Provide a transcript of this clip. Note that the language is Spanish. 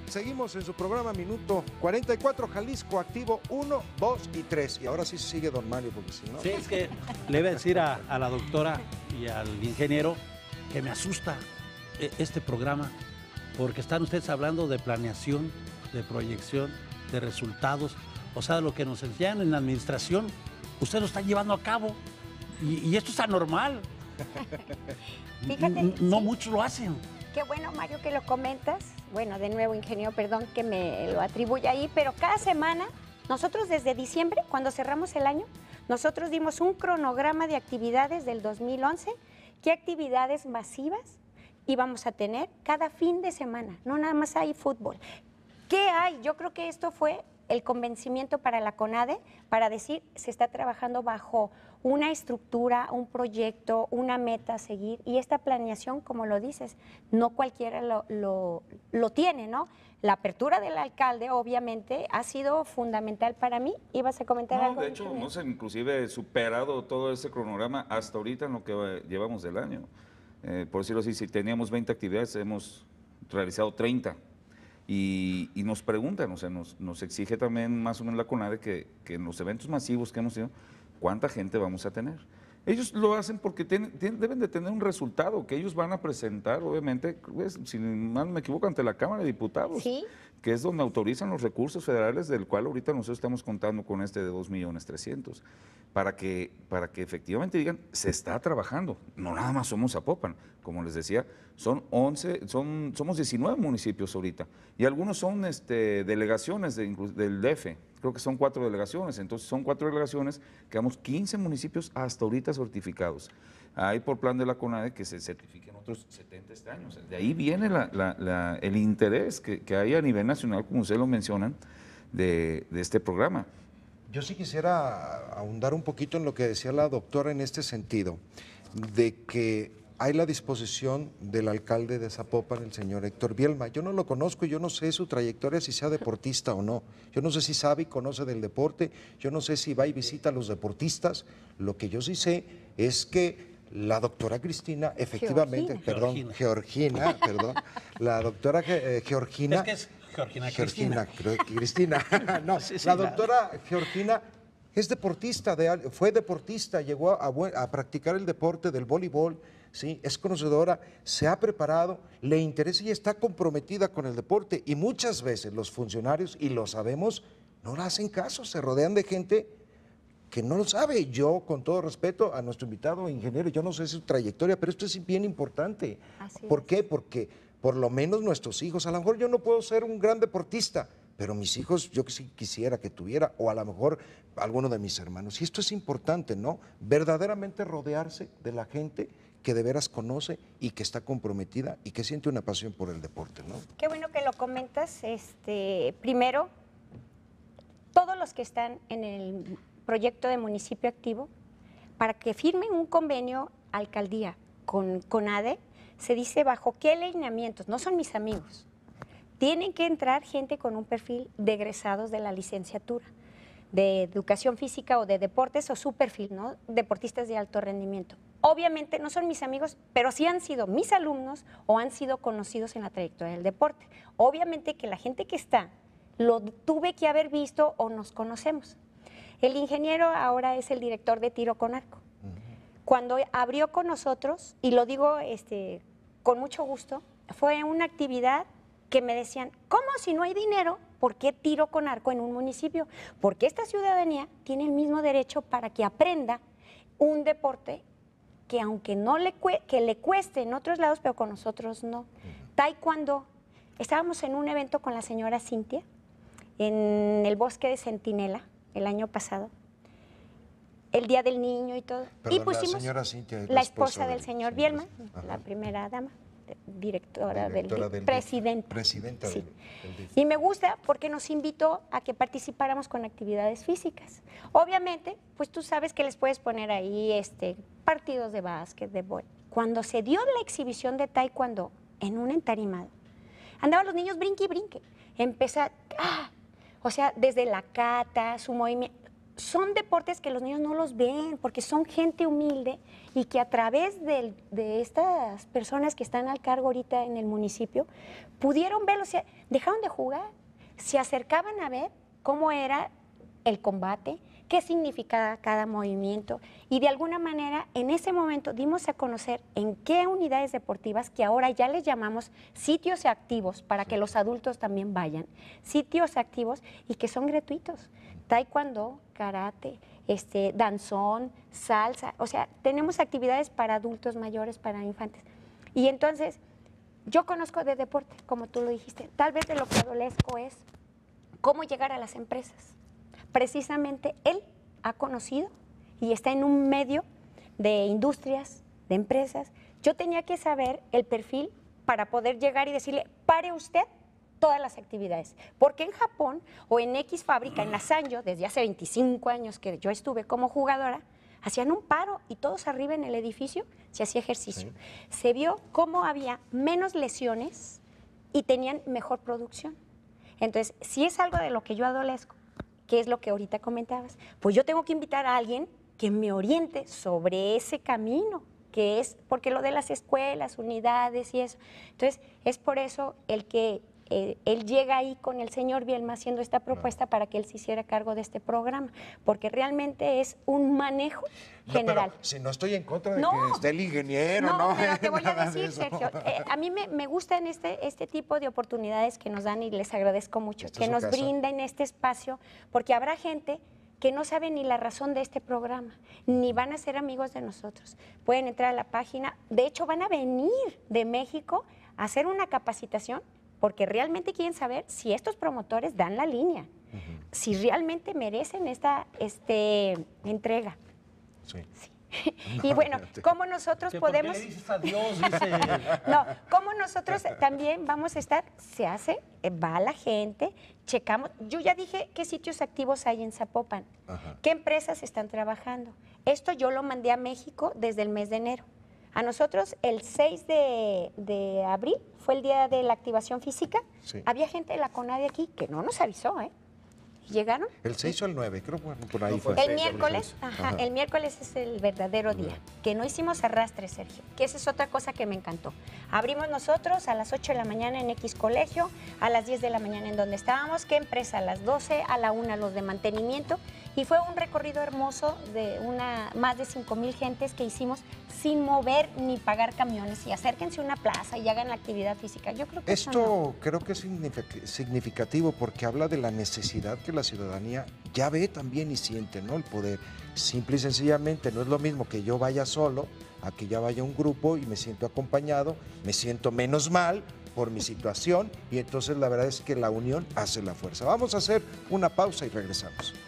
Seguimos en su programa Minuto 44, Jalisco Activo 1, 2 y 3. Y ahora sí sigue don Mario, porque si no... Sí, es que le iba a decir a la doctora y al ingeniero que me asusta este programa, porque están ustedes hablando de planeación, de proyección, de resultados, o sea, lo que nos enseñan en la administración, ustedes lo están llevando a cabo, y esto es anormal. Fíjate, no sí. Muchos lo hacen. Qué bueno, Mario, que lo comentas. Bueno, de nuevo, ingeniero, perdón que me lo atribuya ahí, pero cada semana, nosotros desde diciembre, cuando cerramos el año, nosotros dimos un cronograma de actividades del 2011, qué actividades masivas íbamos a tener cada fin de semana, no nada más hay fútbol. ¿Qué hay? Yo creo que esto fue el convencimiento para la CONADE para decir se está trabajando bajo una estructura, un proyecto, una meta a seguir, y esta planeación, como lo dices, no cualquiera lo tiene, ¿no? La apertura del alcalde, obviamente, ha sido fundamental para mí. ¿Ibas a comentar algo? De hecho, hemos inclusive superado todo ese cronograma hasta ahorita en lo que llevamos del año. Por decirlo así, si teníamos 20 actividades, hemos realizado 30. Y nos preguntan, o sea, nos exige también más o menos la CONADE que en los eventos masivos que hemos tenido, ¿cuánta gente vamos a tener? Ellos lo hacen porque deben de tener un resultado que ellos van a presentar, obviamente, pues, si mal no me equivoco, ante la Cámara de Diputados, ¿Sí? que es donde autorizan los recursos federales, del cual ahorita nosotros estamos contando con este de 2.300.000, para que efectivamente digan, se está trabajando, no nada más somos Zapopan, como les decía, somos 19 municipios ahorita, y algunos son delegaciones del DF, creo que son 4 delegaciones, entonces son 4 delegaciones, quedamos 15 municipios hasta ahorita certificados. Hay por plan de la CONADE que se certifiquen otros 70 este año. O sea, de ahí viene el interés que hay a nivel nacional, como ustedes lo mencionan, de este programa. Yo sí quisiera ahondar un poquito en lo que decía la doctora en este sentido, de que hay la disposición del alcalde de Zapopan, el señor Héctor Bielma. Yo no lo conozco y yo no sé su trayectoria, si sea deportista o no. Yo no sé si sabe y conoce del deporte, yo no sé si va y visita a los deportistas. Lo que yo sí sé es que la doctora Cristina, efectivamente, Georgina, la doctora Georgina. Es que es Georgina Cristina. No, Sí, la doctora Georgina es deportista, fue deportista, llegó a practicar el deporte del voleibol, ¿sí? Es conocedora, se ha preparado, le interesa y está comprometida con el deporte. Y muchas veces los funcionarios, y lo sabemos, no le hacen caso, se rodean de gente que no lo sabe. Yo, con todo respeto a nuestro invitado ingeniero, yo no sé su trayectoria, pero esto es bien importante. ¿Por qué? Porque por lo menos nuestros hijos, a lo mejor yo no puedo ser un gran deportista, pero mis hijos yo sí quisiera que tuviera, o a lo mejor alguno de mis hermanos. Y esto es importante, ¿no? Verdaderamente rodearse de la gente que de veras conoce y que está comprometida y que siente una pasión por el deporte, ¿no? Qué bueno que lo comentas. Primero, todos los que están en el proyecto de municipio activo, para que firmen un convenio alcaldía con CONADE, se dice bajo qué lineamientos, no son mis amigos. Tienen que entrar gente con un perfil de egresados de la licenciatura, de educación física o de deportes, o su perfil, ¿no? Deportistas de alto rendimiento. Obviamente no son mis amigos, pero sí han sido mis alumnos o han sido conocidos en la trayectoria del deporte. Obviamente que la gente que está, lo tuve que haber visto o nos conocemos. El ingeniero ahora es el director de tiro con arco. Cuando abrió con nosotros, y lo digo con mucho gusto, fue una actividad que me decían, ¿cómo si no hay dinero? ¿Por qué tiro con arco en un municipio? Porque esta ciudadanía tiene el mismo derecho para que aprenda un deporte que aunque no le cueste en otros lados, pero con nosotros no. Taekwondo. Estábamos en un evento con la señora Cintia en el bosque de Centinela el año pasado, el Día del Niño y todo. Perdón, y pusimos la señora Cintia es la esposa del señor señor Bielma, Ajá. la primera dama, directora del presidenta. Sí. del Y me gusta porque nos invitó a que participáramos con actividades físicas. Obviamente, pues tú sabes que les puedes poner ahí partidos de básquet, de voleibol. Cuando se dio la exhibición de taekwondo en un entarimado, andaban los niños brinque y brinque. O sea, desde la kata, su movimiento, son deportes que los niños no los ven porque son gente humilde y que a través de estas personas que están al cargo ahorita en el municipio pudieron verlo, o sea, dejaron de jugar, se acercaban a ver cómo era el combate, qué significaba cada movimiento y de alguna manera en ese momento dimos a conocer en qué unidades deportivas, que ahora ya les llamamos sitios activos para que los adultos también vayan, sitios activos y que son gratuitos, taekwondo, karate, danzón, salsa, o sea, tenemos actividades para adultos mayores, para infantes. Y entonces, yo conozco de deporte, como tú lo dijiste, tal vez de lo que adolezco es cómo llegar a las empresas. Precisamente él ha conocido y está en un medio de industrias, de empresas. Yo tenía que saber el perfil para poder llegar y decirle, pare usted todas las actividades. Porque en Japón o en X fábrica, en la Sanyo, desde hace 25 años que yo estuve como jugadora, hacían un paro y todos arriba en el edificio se hacía ejercicio. Sí. Se vio cómo había menos lesiones y tenían mejor producción. Entonces, si es algo de lo que yo adolezco, que es lo que ahorita comentabas, pues yo tengo que invitar a alguien que me oriente sobre ese camino, que es, porque lo de las escuelas, unidades y eso. Entonces, es por eso el que él llega ahí con el señor Bielma haciendo esta propuesta para que él se hiciera cargo de este programa, porque realmente es un manejo general. Pero si no estoy en contra de que esté el ingeniero, no, pero te voy a decir, Sergio, a mí me gustan este tipo de oportunidades que nos dan y les agradezco mucho, que nos brinden este espacio, porque habrá gente que no sabe ni la razón de este programa, ni van a ser amigos de nosotros. Pueden entrar a la página, de hecho van a venir de México a hacer una capacitación porque realmente quieren saber si estos promotores dan la línea, si realmente merecen esta entrega. Sí. Y bueno, ¿cómo nosotros podemos? ¿Por qué le dices adiós? Dice... No, ¿cómo nosotros también vamos a estar? Se hace, va la gente, checamos. Yo ya dije qué sitios activos hay en Zapopan, qué empresas están trabajando. Esto yo lo mandé a México desde el mes de enero. A nosotros el 6 de abril fue el día de la activación física. Sí. Había gente de la CONADE aquí que no nos avisó, ¿eh? ¿Llegaron? El 6 o el 9, creo que por ahí fue. El miércoles, el miércoles es el verdadero día, que no hicimos arrastre, Sergio, que esa es otra cosa que me encantó. Abrimos nosotros a las 8 de la mañana en X colegio, a las 10 de la mañana en donde estábamos, qué empresa a las 12, a la 1 los de mantenimiento, y fue un recorrido hermoso de más de 5,000 gentes que hicimos sin mover ni pagar camiones, y acérquense a una plaza y hagan la actividad física. Yo creo que esto creo que es significativo porque habla de la necesidad que la ciudadanía ya ve también y siente, ¿no? El poder. Simple y sencillamente no es lo mismo que yo vaya solo a que ya vaya un grupo y me siento acompañado, me siento menos mal por mi situación y entonces la verdad es que la unión hace la fuerza. Vamos a hacer una pausa y regresamos.